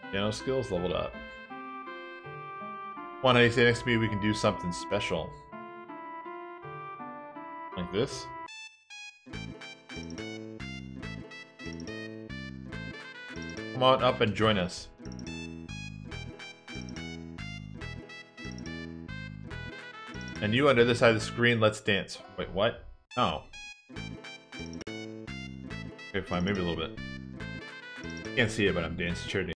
Piano skills leveled up. Come on, honey, stay next to me. We can do something special. Like this. Come on up and join us. And you on the other side of the screen, let's dance. Wait, what? Oh. Okay, fine, maybe a little bit. Can't see it, but I'm dancing. Sure.